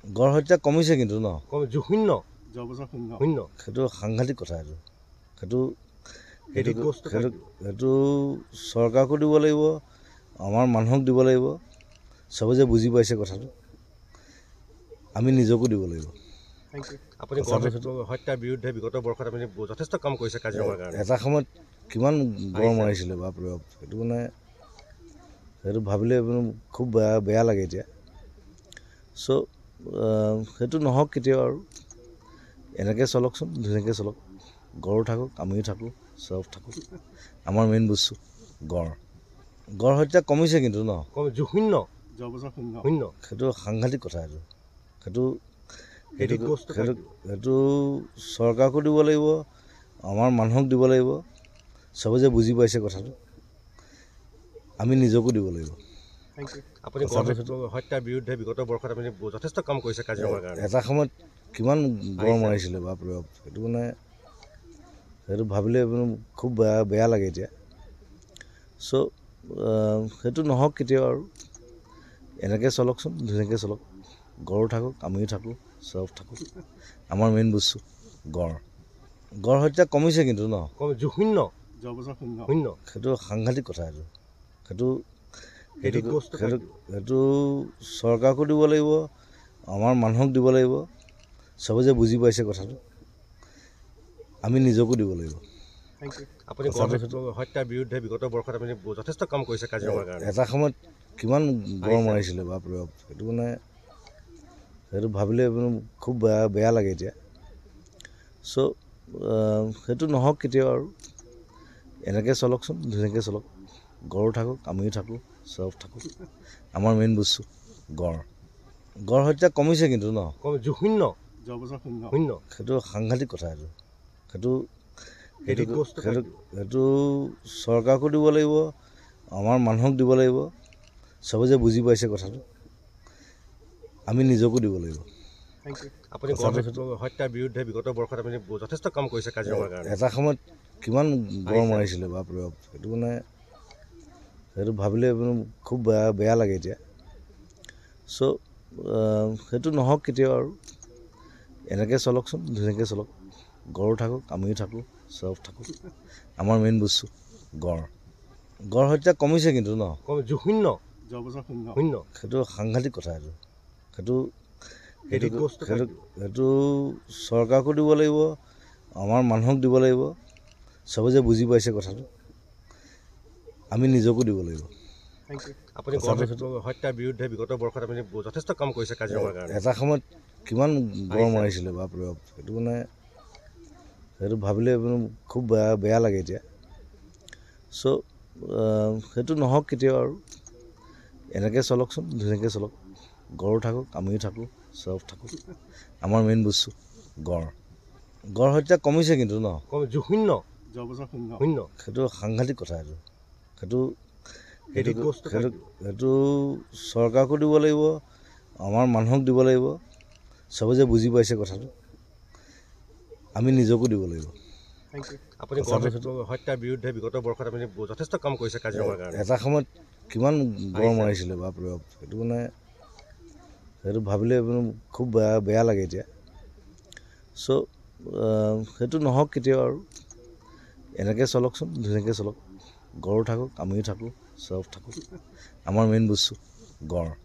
গড় হত্যা কমিছে কিন্তু ন শূন্য শূন্য সেইটো সাংঘাতিক কথা সেইটো সেইটো চৰকাৰকো দিব লাগিব আমাৰ মানুহক দিব লাগিব চবে যে বুজি পাইছে কথাটো আমি নিজকো দিব লাগিব আপুনি হত্যাৰ বিৰুদ্ধে বিগত বৰ্ষত আপুনি যথেষ্ট কাম কৰিছে কাজিৰঙাৰ কাৰণে এটা সময়ত কিমান গড় মাৰিছিলে বাপৰে বাপ সেইটো মানে সেইটো ভাবিলে খুব বেয়া লাগে এতিয়া চ' সেইটো নহওক কেতিয়াও আৰু এনেকৈ চলকচোন ধুনীয়াকৈ চলক গড় থাকক আমিও থাকোঁ চব থাকোঁ আমাৰ মেইন বস্তু গড় হত্যা কমিছে কিন্তু ন শূন্য শূন্য সেইটো সাংঘাতিক কথা সেইটো চৰকাৰকো দিব লাগিব আমাৰ মানুহক দিব লাগিব চবে যে বুজি পাইছে কথাটো আমি নিজকো দিব লাগিব আপুনি হত্যাৰ বিৰুদ্ধে বিগত বৰ্ষত আপুনি যথেষ্ট কাম কৰিছে কাজিৰঙাৰ কাৰণে এটা সময়ত কিমান গড় মাৰিছিলে বাপৰে বাপ সেইটো মানে সেইটো ভাবিলে খুব বেয়া লাগে এতিয়া চ' সেইটো নহওক কেতিয়াও আৰু এনেকৈ চলকচোন ধুনীয়াকৈ চলক গড় থাকক আমিও থাকোঁ চব থাকোঁ আমাৰ মেইন বস্তু গড় হত্যা কমিছে কিন্তু ন শূন্য শূন্য সেইটো সাংঘাতিক কথা সেইটো চৰকাৰকো দিব লাগিব আমাৰ মানুহক দিব লাগিব চবে যে বুজি পাইছে কথাটো আমি নিজকো দিব লাগিব আপুনি হত্যাৰ বিৰুদ্ধে বিগত বৰ্ষত আপুনি যথেষ্ট কাম কৰিছে কাজিৰঙাৰ কাৰণে এটা সময়ত কিমান গড় মাৰিছিলে বাপৰে বাপ সেইটো মানে সেইটো ভাবিলে খুব বেয়া লাগে এতিয়া চ' সেইটো নহওক কেতিয়াও আৰু এনেকৈ চলকচোন ধুনীয়াকৈ চলক গড় থাকক আমিও থাকোঁ চব থাকোঁ আমাৰ মেইন বস্তু গড় হত্যা কমিছে কিন্তু ন শূন্য শূন্য সেইটো সাংঘাতিক কথা সেইটো চৰকাৰকো দিব লাগিব আমাৰ মানুহক দিব লাগিব চবে যে বুজি পাইছে কথাটো আমি নিজকো দিব লাগিব আপুনি হত্যাৰ বিৰুদ্ধে বিগত বৰ্ষত আপুনি যথেষ্ট কাম কৰিছে কাজিৰঙাৰ কাৰণে এটা সময়ত কিমান গড় মাৰিছিলে বাপৰে বাপ সেইটো মানে সেইটো ভাবিলে খুব বেয়া লাগে এতিয়া চ' সেইটো নহওক কেতিয়াও আৰু এনেকৈ চলকচোন ধুনীয়াকৈ চলক গড় থাকক আমিও থাকোঁ চব থাকোঁ আমাৰ মেইন বস্তু গড় হত্যা কমিছে কিন্তু ন শূন্য শূন্য সেইটো সাংঘাতিক কথা সেইটো চৰকাৰকো দিব লাগিব আমাৰ মানুহক দিব লাগিব চবে যে বুজি পাইছে কথাটো আমি নিজকো দিব লাগিব আপুনি হত্যাৰ বিৰুদ্ধে বিগত বৰ্ষত আপুনি যথেষ্ট কাম কৰিছে কাজিৰঙাৰ কাৰণে এটা সময়ত কিমান গড় মাৰিছিলে বাপৰে বাপ সেইটো মানে সেইটো ভাবিলে খুব বেয়া লাগে এতিয়া চ' সেইটো নহওক কেতিয়াও আৰু এনেকৈ চলকচোন ধুনীয়াকৈ চলক গড় থাকক আমিও থাকোঁ চব থাকোঁ আমাৰ মেইন বস্তু গড় হত্যা কমিছে কিন্তু ন শূন্য শূন্য সেইটো সাংঘাতিক কথা সেইটো চৰকাৰকো দিব লাগিব আমাৰ মানুহক দিব লাগিব চবে যে বুজি পাইছে কথাটো আমি নিজকো দিব লাগিব আপুনি হত্যাৰ বিৰুদ্ধে বিগত বৰ্ষত আপুনি যথেষ্ট কাম কৰিছে কাজিৰঙাৰ কাৰণে এটা সময়ত কিমান গড় মাৰিছিলে বাপৰে বাপ সেইটো মানে সেইটো ভাবিলে খুব বেয়া লাগে এতিয়া চ' সেইটো নহওক কেতিয়াও আৰু এনেকৈ চলকচোন ধুনীয়াকৈ চলক গড় থাকক আমিও থাকোঁ চব থাকোঁ আমাৰ মেইন বস্তু